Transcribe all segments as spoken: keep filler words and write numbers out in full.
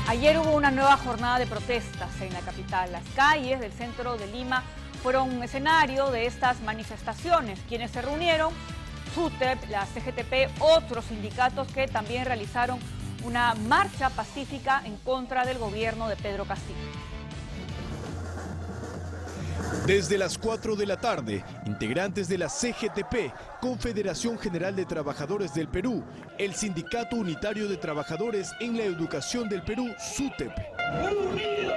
Ayer hubo una nueva jornada de protestas en la capital. Las calles del centro de Lima fueron un escenario de estas manifestaciones. Quienes se reunieron, SUTEP, la C G T P, otros sindicatos que también realizaron una marcha pacífica en contra del gobierno de Pedro Castillo. Desde las cuatro de la tarde, integrantes de la C G T P, Confederación General de Trabajadores del Perú, el Sindicato Unitario de Trabajadores en la Educación del Perú, SUTEP, ¡Unido!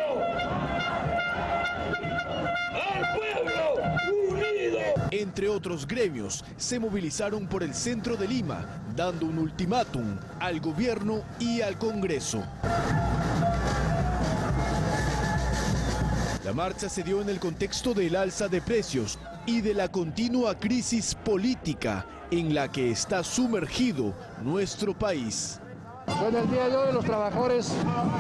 ¡Al pueblo! ¡Unido! entre otros gremios, se movilizaron por el centro de Lima, dando un ultimátum al gobierno y al Congreso. La marcha se dio en el contexto del alza de precios y de la continua crisis política en la que está sumergido nuestro país. Bueno, el día de hoy los trabajadores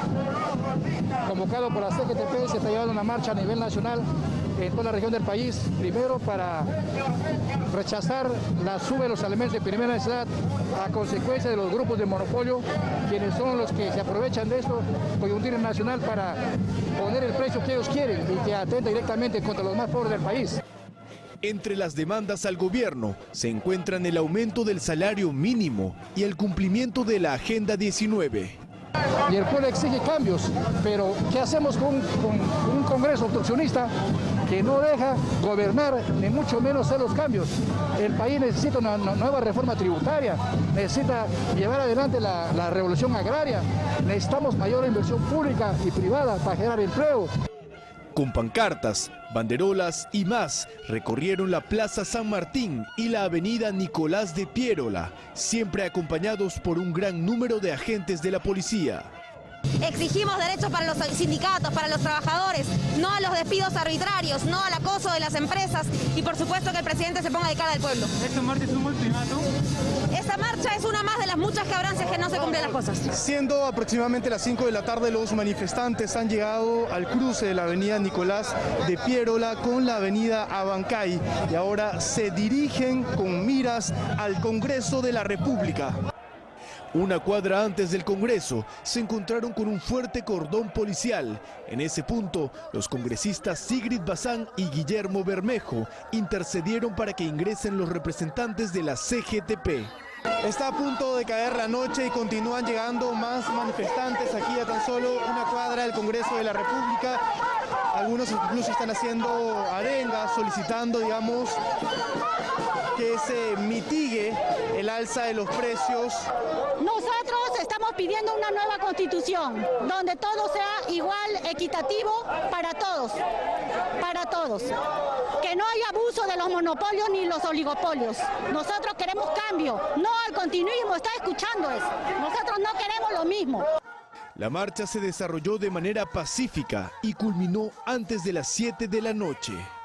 convocados por la C G T P se está llevando una marcha a nivel nacional en toda la región del país, primero para rechazar la suba de los alimentos de primera necesidad a consecuencia de los grupos de monopolio, quienes son los que se aprovechan de esto coyuntura nacional para poner el precio que ellos quieren y que atenta directamente contra los más pobres del país. Entre las demandas al gobierno se encuentran el aumento del salario mínimo y el cumplimiento de la Agenda diecinueve. Y el pueblo exige cambios, pero ¿qué hacemos con, con, con un Congreso obstruccionista que no deja gobernar, ni mucho menos hacer los cambios? El país necesita una, una nueva reforma tributaria, necesita llevar adelante la, la revolución agraria, necesitamos mayor inversión pública y privada para generar empleo. Con pancartas, banderolas y más, recorrieron la Plaza San Martín y la Avenida Nicolás de Piérola, siempre acompañados por un gran número de agentes de la policía. Exigimos derechos para los sindicatos, para los trabajadores, no a los despidos arbitrarios, no al acoso de las empresas y por supuesto que el presidente se ponga de cara al pueblo. ¿Esta marcha es un ultimátum? Esta marcha es una más de las muchas que habrán si es que no se cumplen las cosas. Siendo aproximadamente las cinco de la tarde, los manifestantes han llegado al cruce de la avenida Nicolás de Piérola con la avenida Abancay y ahora se dirigen con miras al Congreso de la República. Una cuadra antes del Congreso se encontraron con un fuerte cordón policial. En ese punto, los congresistas Sigrid Bazán y Guillermo Bermejo intercedieron para que ingresen los representantes de la C G T P. Está a punto de caer la noche y continúan llegando más manifestantes aquí a tan solo una cuadra del Congreso de la República. Algunos incluso están haciendo arengas, solicitando, digamos, que se mitigue el alza de los precios. Nosotros estamos pidiendo una nueva constitución, donde todo sea igual, equitativo para todos, para todos. Que no haya abuso de los monopolios ni los oligopolios. Nosotros queremos cambio, no al continuismo, está escuchando eso. Nosotros no queremos lo mismo. La marcha se desarrolló de manera pacífica y culminó antes de las siete de la noche.